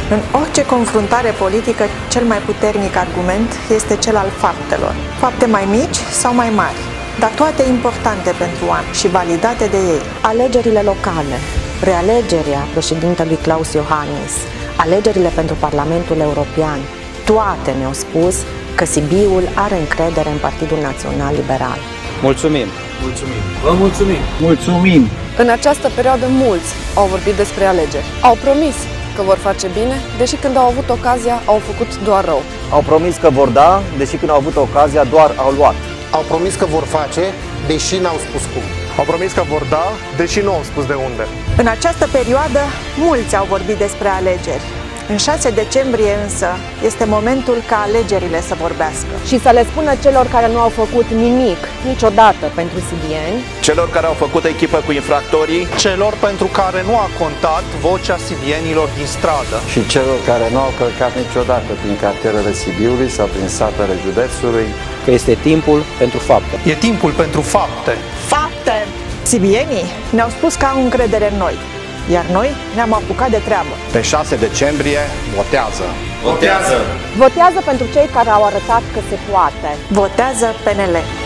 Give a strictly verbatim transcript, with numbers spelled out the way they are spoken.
În orice confruntare politică, cel mai puternic argument este cel al faptelor. Fapte mai mici sau mai mari, dar toate importante pentru oameni și validate de ei. Alegerile locale, realegerea președintelui Klaus Iohannis, alegerile pentru Parlamentul European, toate ne-au spus că Sibiul are încredere în Partidul Național Liberal. Mulțumim! Mulțumim! Vă mulțumim! Mulțumim! În această perioadă mulți au vorbit despre alegeri. Au promis că vor face bine, deși când au avut ocazia, au făcut doar rău. Au promis că vor da, deși când au avut ocazia, doar au luat. Au promis că vor face, deși n-au spus cum. Au promis că vor da, deși nu au spus de unde. În această perioadă, mulți au vorbit despre alegeri. În șase decembrie însă este momentul ca alegerile să vorbească. Și să le spună celor care nu au făcut nimic niciodată pentru sibieni, celor care au făcut echipă cu infractorii, celor pentru care nu a contat vocea sibienilor din stradă și celor care nu au călcat niciodată prin cartierele Sibiului sau prin satele județului, că este timpul pentru fapte. E timpul pentru fapte. Fapte! Sibienii ne-au spus că au încredere în noi, iar noi ne-am apucat de treabă. Pe șase decembrie, votează! Votează! votează pentru cei care au arătat că se poate. Votează P N L!